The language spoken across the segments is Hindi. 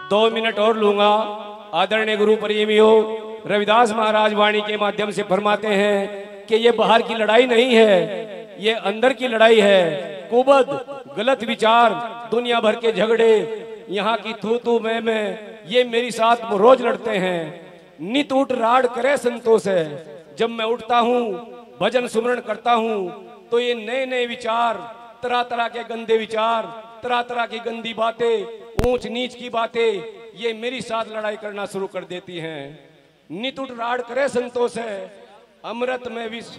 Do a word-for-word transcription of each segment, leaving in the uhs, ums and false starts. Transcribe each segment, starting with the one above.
दो मिनट और लूंगा। आदरणीय गुरु प्रेमियों, रविदास महाराज वाणी के माध्यम से फरमाते हैं कि ये बाहर की लड़ाई नहीं है, ये अंदर की लड़ाई है। कुबद, गलत विचार, दुनिया भर के झगड़े, यहाँ की तू तू मैं मैं, ये मेरी साथ रोज लड़ते हैं। नित उठ राड करे संतोष है। जब मैं उठता हूँ, भजन सुमरण करता हूँ, तो ये नए नए विचार, तरह तरह के गंदे विचार, तरह तरह की गंदी बातें, ऊंच नीच की बातें, ये मेरी साथ लड़ाई करना शुरू कर देती हैं। नित उठ राड करे संतोष है। अमृत में विष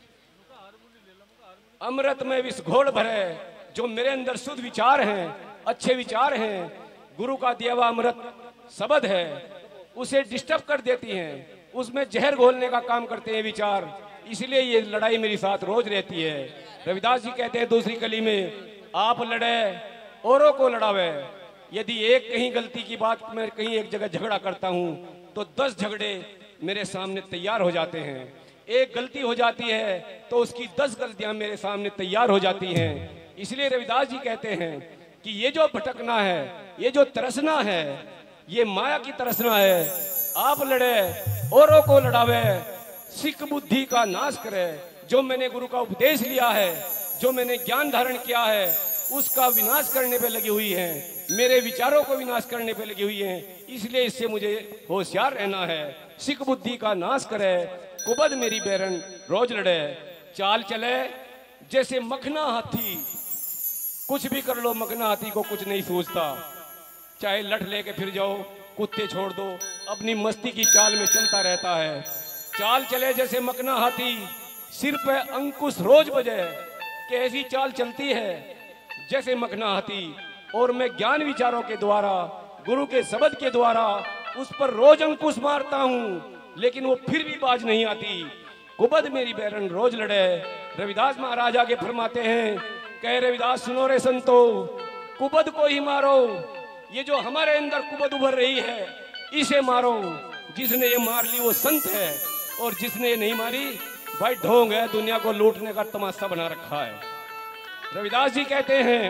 अमृत में विष घोल भरे। जो मेरे अंदर शुद्ध विचार हैं, अच्छे विचार हैं, गुरु का दिया हुआ अमृत शब्द है, उसे डिस्टर्ब कर देती हैं, उसमें जहर घोलने का काम करते हैं विचार। इसलिए ये लड़ाई मेरी साथ रोज रहती है। रविदास जी कहते हैं दूसरी कली में, आप लड़े औरों को लड़ावे। यदि एक कहीं गलती की बात मैं कहीं एक जगह झगड़ा करता हूं, तो दस झगड़े मेरे सामने तैयार हो जाते हैं। एक गलती हो जाती है तो उसकी दस गलतियां मेरे सामने तैयार हो जाती हैं। इसलिए रविदास जी कहते हैं कि ये जो भटकना है, ये जो तरसना है, ये माया की तरसना है। आप लड़े औरों को लड़ावे, सिख बुद्धि का नाश करे। जो मैंने गुरु का उपदेश लिया है, जो मैंने ज्ञान धारण किया है, उसका विनाश करने पे लगी हुई है, मेरे विचारों को विनाश करने पे लगी हुई है। इसलिए इससे मुझे होशियार रहना है। सिख बुद्धि का नाश करे, कुबद मेरी बैरन रोज लड़े। चाल चले जैसे मखना हाथी, कुछ भी कर लो मखना हाथी को कुछ नहीं सोचता। चाहे लठ लेके फिर जाओ, कुत्ते छोड़ दो, अपनी मस्ती की चाल में चलता रहता है। चाल चले जैसे मखना हाथी, सिर पे अंकुश रोज बजे। कैसी चाल चलती है जैसे मखना हाथी। और मैं ज्ञान विचारों के द्वारा, गुरु के शब्द के द्वारा उस पर रोज अंकुश मारता हूँ, लेकिन वो फिर भी बाज नहीं आती। कुबद मेरी बैरन रोज लड़े। रविदास महाराज आगे फरमाते हैं, कह रविदास सुनो रे संतो, कुबद को ही मारो। ये जो हमारे अंदर कुबद उभर रही है, इसे मारो। जिसने ये मार ली वो संत है, और जिसने ये नहीं मारी भाई ढोंग है, दुनिया को लूटने का तमाशा बना रखा है। रविदास जी कहते हैं,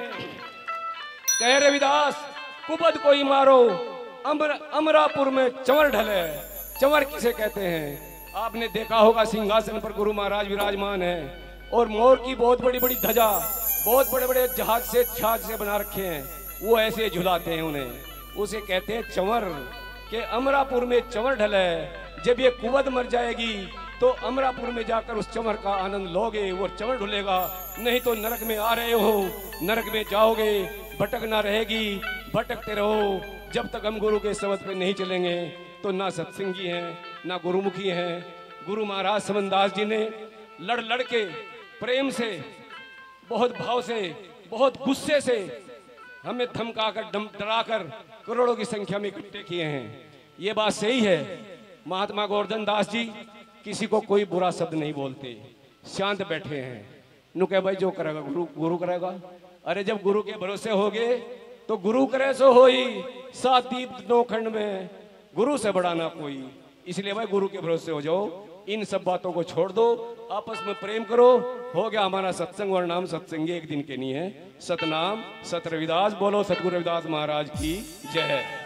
कह रविदास कुबद को ही मारो। अमर अमरापुर में चंवर ढले। चंवर किसे कहते हैं? आपने देखा होगा सिंहासन पर गुरु महाराज विराजमान है, और मोर की बहुत बड़ी बड़ी ध्वजा, बहुत बड़े बड़े जहाज से छाछ से बना रखे हैं, वो ऐसे झुलाते हैं उन्हें। उसे कहते हैं चंवर। के अमरापुर में चंवर ढले। जब ये कुबद मर जाएगी तो अमरापुर में जाकर उस चंवर का आनंद लोगे, वो चंवर ढुलेगा। नहीं तो नरक में आ रहे हो, नरक में जाओगे, भटकना रहेगी, भटकते रहो। जब तक हम गुरु के शब्द पे नहीं चलेंगे तो ना सत्संगी हैं, ना गुरुमुखी हैं। गुरु महाराज समनदास जी ने लड़ लड़ के प्रेम से, बहुत भाव से, बहुत गुस्से से हमें धमकाकर, डराकर करोड़ों की संख्या में इकट्ठे किए हैं। ये बात सही है। महात्मा गोवर्धन दास जी किसी को कोई बुरा शब्द नहीं बोलते, शांत बैठे हैं। नु कह भाई जो करेगा गुरु गुरु करेगा। अरे जब गुरु के भरोसे होगे तो गुरु करे सो होई। सात दीप नौ खंड में गुरु से बड़ा ना कोई। इसलिए भाई गुरु के भरोसे हो जाओ, इन सब बातों को छोड़ दो, आपस में प्रेम करो। हो गया हमारा सत्संग। और नाम सत्संग एक दिन के नहीं है। सतनाम सत रविदास। बोलो सतगुरु रविदास महाराज की जय।